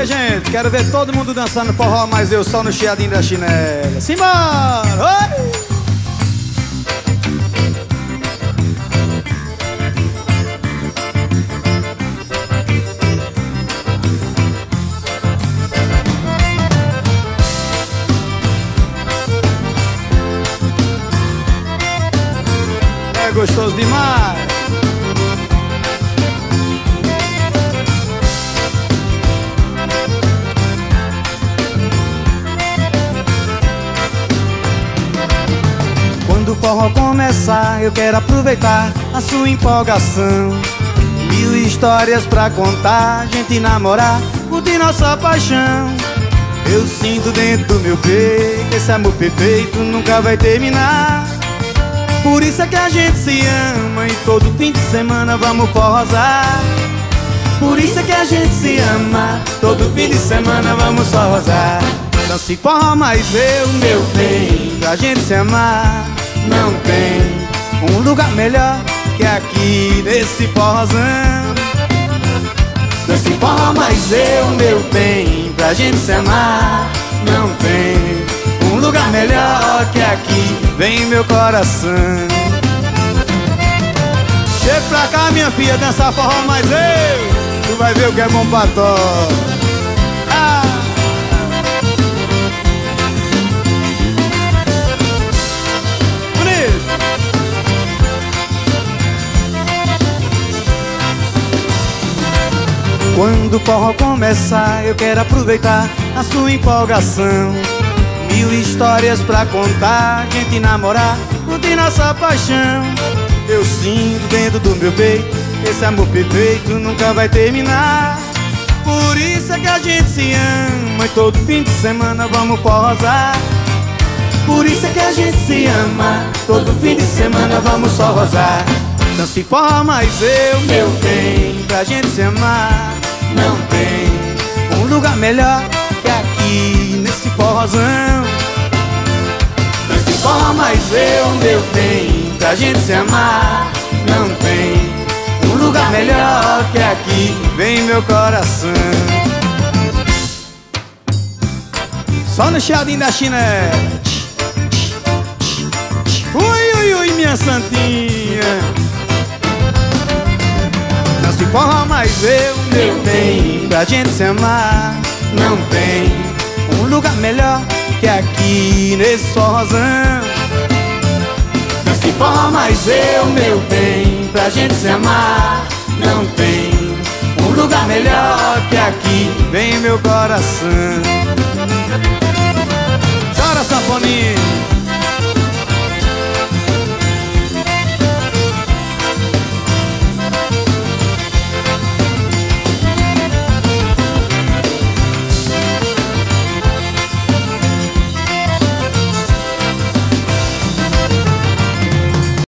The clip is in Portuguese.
minha gente, quero ver todo mundo dançando forró, mas eu só no chiadinho da chinela. Simbora! Oi! É gostoso demais! Quando o forró começar, eu quero aproveitar a sua empolgação. 1000 histórias pra contar, gente namorar, curtir nossa paixão. Eu sinto dentro do meu peito, esse amor perfeito nunca vai terminar. Por isso é que a gente se ama e todo fim de semana vamos forrosar. Por isso é que a gente se ama, todo fim de semana vamos forrosar. Não se forró mais eu, meu bem, pra gente se amar. Não tem um lugar melhor que aqui nesse forrozão. Não se forró mais eu, meu bem, pra gente se amar. Não tem um lugar melhor que aqui, vem meu coração. Chega pra cá minha filha, dançar forró mais eu, tu vai ver o que é bom pra todos. Quando o forró começar, eu quero aproveitar a sua empolgação. 1000 histórias pra contar, gente namorar, curtir nossa paixão. Eu sinto dentro do meu peito, esse amor perfeito nunca vai terminar. Por isso é que a gente se ama e todo fim de semana vamos forrosar. Por isso é que a gente se ama, todo fim de semana vamos forrosar. Não se forró mais eu, meu bem, pra gente se amar. Não tem um lugar melhor que aqui nesse forrozão. Não se forró mais eu, meu bem, pra gente se amar. Não tem um lugar melhor que aqui, vem meu coração. Só no chiadinho da chinela. Ui, ui, ui, minha santinha. Não se forró mais eu, meu bem, pra gente se amar. Não tem um lugar melhor que aqui nesse forrozão. Não se forró mais eu, meu bem, pra gente se amar. Não tem um lugar melhor que aqui, vem meu coração. Chora, sanfoninha.